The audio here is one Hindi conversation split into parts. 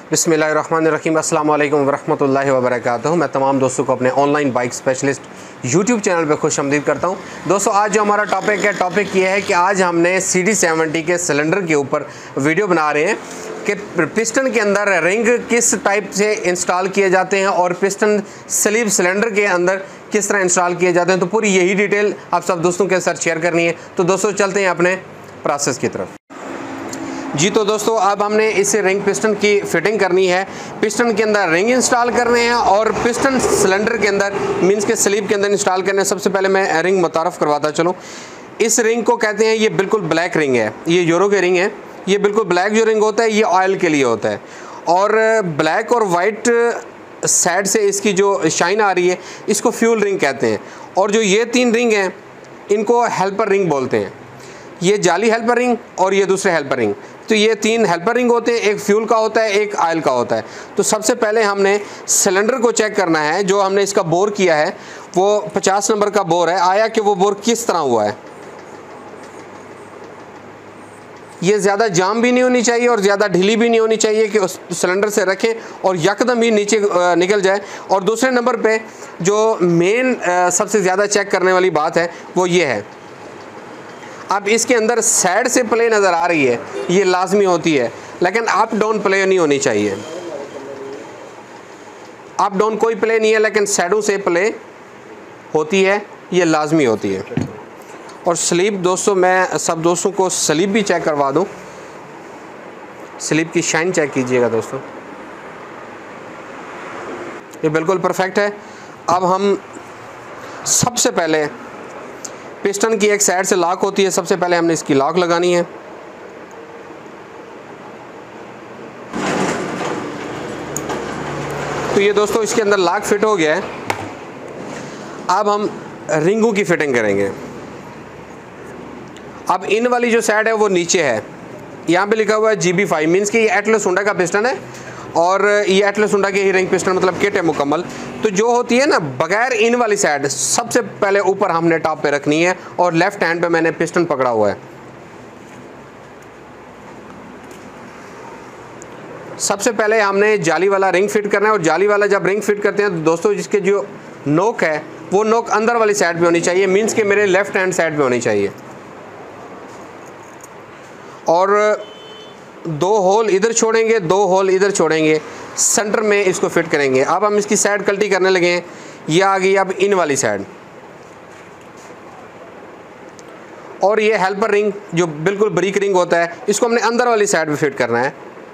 बिस्मिल्लाहिर्रहमानिर्रहीम, अस्सलाम वालेकुम वरहमतुल्लाहि वबरकातुहू। मैं तमाम दोस्तों को अपने online bike specialist YouTube channel पे खुशामदीद करता हूं। दोस्तों, आज जो हमारा टॉपिक ये है कि आज हमने CD70 के सिलेंडर के ऊपर वीडियो बना रहे हैं कि पिस्टन के अंदर रिंग किस टाइप से इंस्टॉल किए जाते हैं और पिस्टन स्लीव सिलेंडर के अंदर किस तरह इंस्टॉल किए जाते हैं। तो पूरी यही डिटेल आप सब दोस्तों के साथ शेयर करनी है। तो दोस्तों, चलते हैं अपने प्रोसेस की तरफ। जी तो दोस्तों, अब हमने इस रिंग पिस्टन की फिटिंग करनी है। पिस्टन के अंदर रिंग इंस्टॉल करने हैं और पिस्टन सिलेंडर के अंदर मींस के स्लीव के अंदर इंस्टॉल करने हैं। सबसे पहले मैं रिंग मुतारफ़ करवाता चलूँ। इस रिंग को कहते हैं, ये बिल्कुल ब्लैक रिंग है, ये यूरो के रिंग है। ये बिल्कुल ब्लैक जो रिंग होता है ये ऑयल के लिए होता है और ब्लैक और वाइट साइड से इसकी जो शाइन आ रही है इसको फ्यूल रिंग कहते हैं। और जो ये तीन रिंग हैं इनको हेल्पर रिंग बोलते हैं। ये जाली हेल्पर रिंग और ये दूसरे हेल्पर रिंग। तो ये तीन हेल्पर रिंग होते हैं, एक फ्यूल का होता है, एक ऑयल का होता है। तो सबसे पहले हमने सिलेंडर को चेक करना है। जो हमने इसका बोर किया है वो 50 नंबर का बोर है। आया कि वो बोर किस तरह हुआ है। ये ज़्यादा जाम भी नहीं होनी चाहिए और ज़्यादा ढीली भी नहीं होनी चाहिए कि उस सिलेंडर से रखें और यकदम ही नीचे निकल जाए। और दूसरे नंबर पे जो मेन सबसे ज़्यादा चेक करने वाली बात है वो ये है, अब इसके अंदर साइड से प्ले नज़र आ रही है, ये लाजमी होती है, लेकिन अप डाउन प्ले नहीं होनी चाहिए। अप डाउन कोई प्ले नहीं है, लेकिन साइडों से प्ले होती है, ये लाजमी होती है। और स्लीप दोस्तों, मैं सब दोस्तों को स्लीप भी चेक करवा दूं। स्लीप की शाइन चेक कीजिएगा दोस्तों, ये बिल्कुल परफेक्ट है। अब हम सबसे पहले पिस्टन की एक साइड से लॉक होती है, सबसे पहले हमने इसकी लॉक लगानी है। तो ये दोस्तों इसके अंदर लॉक फिट हो गया है। अब हम रिंगों की फिटिंग करेंगे। अब इन वाली जो साइड है वो नीचे है, यहाँ पे लिखा हुआ है GB5 मीन्स कि ये एटलस हुंडा का पिस्टन है और ये एटलस हुंडा के ही रिंग पिस्टन मतलब किट है मुकम्मल। तो जो होती है ना बगैर इन वाली साइड सबसे पहले ऊपर हमने टॉप पे रखनी है और लेफ्ट हैंड पे मैंने पिस्टन पकड़ा हुआ है। सबसे पहले हमने जाली वाला रिंग फिट करना है और जाली वाला जब रिंग फिट करते हैं तो दोस्तों जिसके जो नोक है वो नोक अंदर वाली साइड पे होनी चाहिए, मीन्स कि मेरे लेफ्ट हैंड साइड पे होनी चाहिए। और 2 होल इधर छोड़ेंगे, 2 होल इधर छोड़ेंगे, सेंटर में इसको फिट करेंगे। अब हम इसकी साइड कल्टी करने लगे हैं। ये आ गई अब इन वाली साइड और ये हेल्पर रिंग जो बिल्कुल ब्रिक रिंग होता है इसको हमने अंदर वाली साइड पे फिट करना है।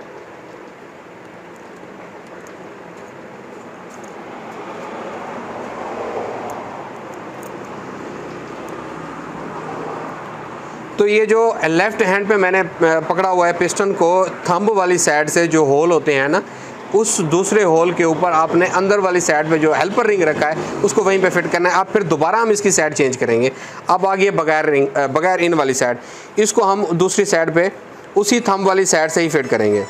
तो ये जो लेफ़्ट हैंड पे मैंने पकड़ा हुआ है पिस्टन को, थंब वाली साइड से जो होल होते हैं ना उस दूसरे होल के ऊपर आपने अंदर वाली साइड पे जो हेल्पर रिंग रखा है उसको वहीं पे फिट करना है। अब फिर दोबारा हम इसकी साइड चेंज करेंगे। अब आ गई बगैर इन वाली साइड, इसको हम दूसरी साइड पे उसी थंब वाली साइड से ही फिट करेंगे।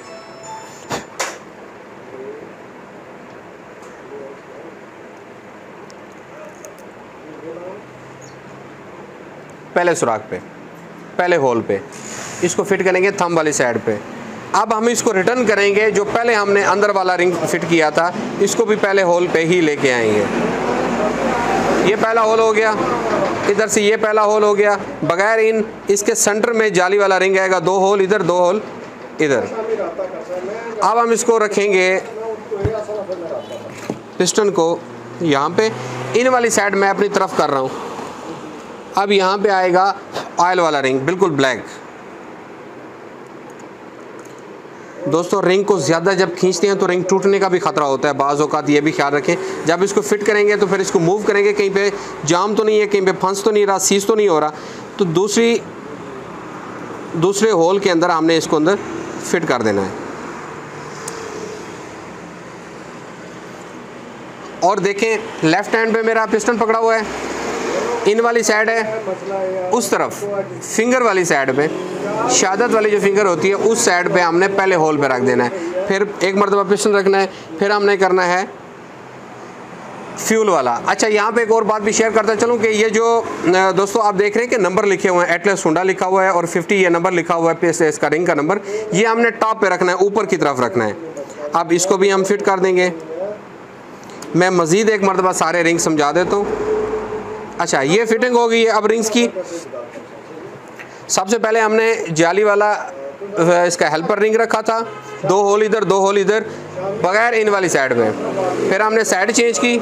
पहले सुराख पे, पहले होल पे इसको फिट करेंगे थंब वाली साइड पे। अब हम इसको रिटर्न करेंगे, जो पहले हमने अंदर वाला रिंग फिट किया था इसको भी पहले होल पे ही लेके आएंगे। ये पहला होल हो गया, इधर से ये पहला होल हो गया। बगैर इन इसके सेंटर में जाली वाला रिंग आएगा, 2 होल इधर, 2 होल इधर। अब हम इसको रखेंगे पिस्टन को यहाँ पे, इन वाली साइड मैं अपनी तरफ कर रहा हूँ। अब यहाँ पे आएगा ऑयल वाला रिंग बिल्कुल ब्लैक। दोस्तों, रिंग को ज़्यादा जब खींचते हैं तो रिंग टूटने का भी ख़तरा होता है बाज़ औक़ात, ये भी ख्याल रखें। जब इसको फिट करेंगे तो फिर इसको मूव करेंगे, कहीं पे जाम तो नहीं है, कहीं पे फंस तो नहीं रहा, सीज तो नहीं हो रहा। तो दूसरे होल के अंदर हमने इसको अंदर फिट कर देना है। और देखें लेफ़्ट हैंड पे मेरा पिस्टन पकड़ा हुआ है, इन वाली साइड है उस तरफ फिंगर वाली साइड पे, शहादत वाली जो फिंगर होती है उस साइड पे हमने पहले होल पे रख देना है। फिर एक मरतबा पिस्टन रखना है, फिर हमने करना है फ्यूल वाला। अच्छा, यहाँ पे एक और बात भी शेयर करता चलूँ कि ये जो दोस्तों आप देख रहे हैं कि नंबर लिखे हुए हैं, एटलस हुंडा लिखा हुआ है और 50 ये नंबर लिखा हुआ है, इसका रिंग का नंबर, ये हमने टॉप पे रखना है, ऊपर की तरफ रखना है। अब इसको भी हम फिट कर देंगे। मैं मज़ीद एक मरतबा सारे रिंग समझा देता हूँ। अच्छा, ये फिटिंग हो गई है। अब रिंग्स की सबसे पहले हमने जाली वाला इसका हेल्पर रिंग रखा था, 2 होल इधर 2 होल इधर, बगैर इन वाली साइड पे। फिर हमने साइड चेंज की,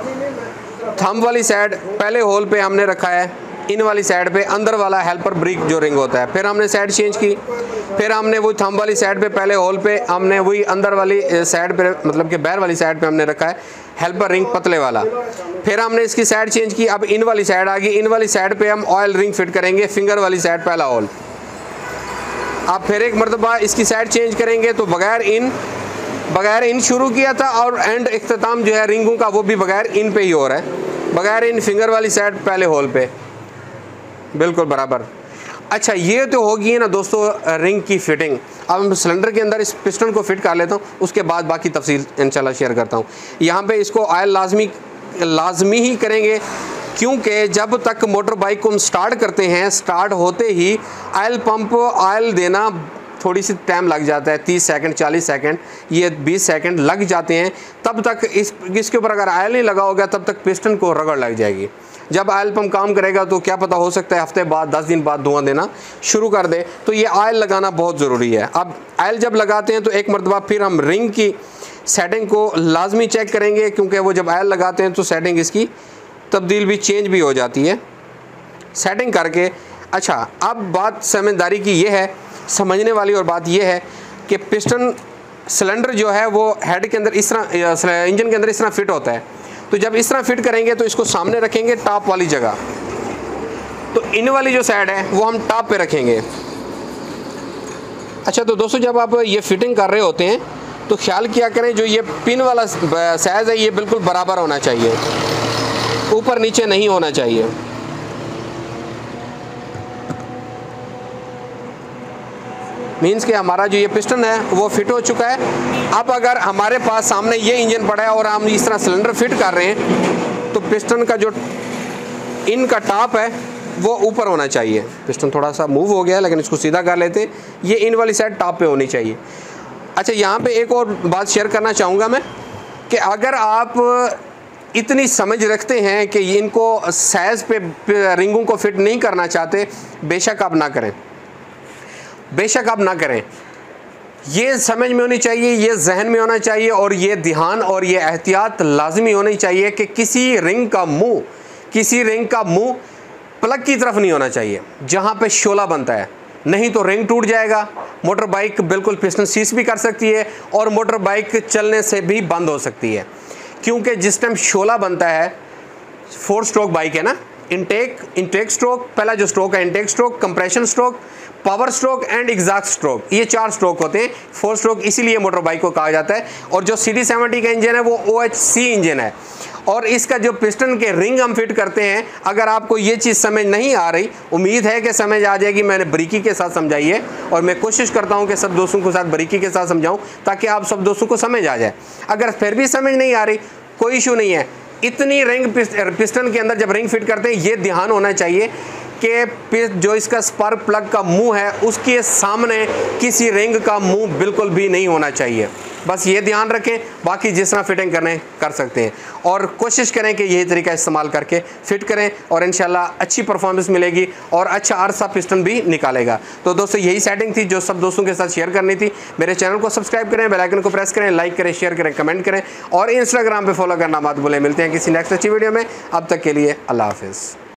थंब वाली साइड पहले होल पे हमने रखा है, इन वाली साइड पे अंदर वाला हेल्पर ब्रिक जो रिंग होता है। फिर हमने साइड चेंज की, फिर हमने वही थंब वाली साइड पे पहले होल पे हमने वही अंदर वाली साइड पे, मतलब कि बैर वाली साइड पे हमने रखा है हेल्पर रिंग पतले वाला। फिर हमने इसकी साइड चेंज की, अब इन वाली साइड आ गई। इन वाली साइड पे हम ऑयल रिंग फिट करेंगे, फिंगर वाली साइड पहला होल। अब फिर एक मरतबा इसकी साइड चेंज करेंगे तो बगैर इन शुरू किया था और एंड इख्तिताम जो है रिंगों का वो भी बगैर इन पे ही हो रहा है। बगैर इन फिंगर वाली साइड पहले होल पे बिल्कुल बराबर। अच्छा, ये तो होगी है ना दोस्तों रिंग की फिटिंग। अब हम सिलेंडर के अंदर इस पिस्टन को फिट कर लेता हूँ, उसके बाद बाकी तफसील इंशाल्लाह शेयर करता हूँ। यहाँ पे इसको ऑयल लाजमी ही करेंगे, क्योंकि जब तक मोटर बाइक को हम स्टार्ट करते हैं, स्टार्ट होते ही ऑयल पंप ऑयल देना थोड़ी सी टाइम लग जाता है, 30 सेकंड 40 सेकंड, ये 20 सेकंड लग जाते हैं। तब तक इसके ऊपर अगर ऑयल नहीं लगा होगा तब तक पिस्टन को रगड़ लग जाएगी। जब ऑयल पंप काम करेगा तो क्या पता, हो सकता है हफ्ते बाद 10 दिन बाद धुआं देना शुरू कर दे। तो ये ऑयल लगाना बहुत ज़रूरी है। अब ऑयल जब लगाते हैं तो एक मरतबा फिर हम रिंग की सेटिंग को लाजमी चेक करेंगे, क्योंकि वो जब ऑयल लगाते हैं तो सेटिंग इसकी तब्दील भी चेंज भी हो जाती है सेटिंग करके। अच्छा, अब बात समझदारी की ये है, समझने वाली और बात ये है कि पिस्टन सिलेंडर जो है वो हेड के अंदर इस तरह, इंजन के अंदर इस तरह फिट होता है। तो जब इस तरह फिट करेंगे तो इसको सामने रखेंगे टॉप वाली जगह, तो इन वाली जो साइड है वो हम टॉप पे रखेंगे। अच्छा, तो दोस्तों जब आप ये फिटिंग कर रहे होते हैं तो ख्याल किया करें जो ये पिन वाला साइज़ है ये बिल्कुल बराबर होना चाहिए, ऊपर नीचे नहीं होना चाहिए। मीन्स कि हमारा जो ये पिस्टन है वो फिट हो चुका है। अब अगर हमारे पास सामने ये इंजन पड़ा है और हम इस तरह सिलेंडर फिट कर रहे हैं तो पिस्टन का जो इनका टॉप है वो ऊपर होना चाहिए। पिस्टन थोड़ा सा मूव हो गया है लेकिन इसको सीधा कर लेते हैं, ये इन वाली साइड टॉप पे होनी चाहिए। अच्छा, यहाँ पे एक और बात शेयर करना चाहूँगा मैं कि अगर आप इतनी समझ रखते हैं कि इनको साइज़ पे रिंगों को फिट नहीं करना चाहते, बेशक आप ना करें, बेशक आप ना करें। ये समझ में होनी चाहिए, ये जहन में होना चाहिए और ये ध्यान और ये एहतियात लाजमी होनी चाहिए कि किसी रिंग का मुंह प्लग की तरफ नहीं होना चाहिए जहाँ पे शोला बनता है, नहीं तो रिंग टूट जाएगा। मोटर बाइक बिल्कुल पिस्टन सीज भी कर सकती है और मोटर बाइक चलने से भी बंद हो सकती है, क्योंकि जिस टाइम शोला बनता है, 4 स्ट्रोक बाइक है ना, इंटेक स्ट्रोक, पहला जो स्ट्रोक है intake stroke, compression stroke, power stroke and exhaust stroke, ये 4 स्ट्रोक होते हैं। 4 स्ट्रोक इसीलिए मोटर बाइक को कहा जाता है। और जो CD70 का इंजन है वो OHC इंजन है और इसका जो पिस्टन के रिंग हम फिट करते हैं, अगर आपको ये चीज़ समझ नहीं आ रही, उम्मीद है कि समझ आ जाएगी। मैंने बारीकी के साथ समझाई है और मैं कोशिश करता हूँ कि सब दोस्तों के साथ बारीकी के साथ समझाऊँ ताकि आप सब दोस्तों को समझ आ जाए। अगर फिर भी समझ नहीं आ रही, कोई इशू नहीं है। इतनी रिंग पिस्टन के अंदर जब रिंग फिट करते हैं, ये ध्यान होना चाहिए कि जो इसका स्पार्क प्लग का मुंह है उसके सामने किसी रिंग का मुंह बिल्कुल भी नहीं होना चाहिए। बस ये ध्यान रखें, बाकी जिस तरह फिटिंग करने कर सकते हैं और कोशिश करें कि यही तरीका इस्तेमाल करके फिट करें और इंशाल्लाह अच्छी परफॉर्मेंस मिलेगी और अच्छा अरसा पिस्टन भी निकालेगा। तो दोस्तों यही सेटिंग थी जो सब दोस्तों के साथ शेयर करनी थी। मेरे चैनल को सब्सक्राइब करें, बेल आइकन को प्रेस करें, लाइक करें, शेयर करें, कमेंट करें और इंस्टाग्राम पर फॉलो करना मत भूलें। मिलते हैं किसी नेक्स्ट अच्छी वीडियो में, अब तक के लिए अल्लाह हाफिज़।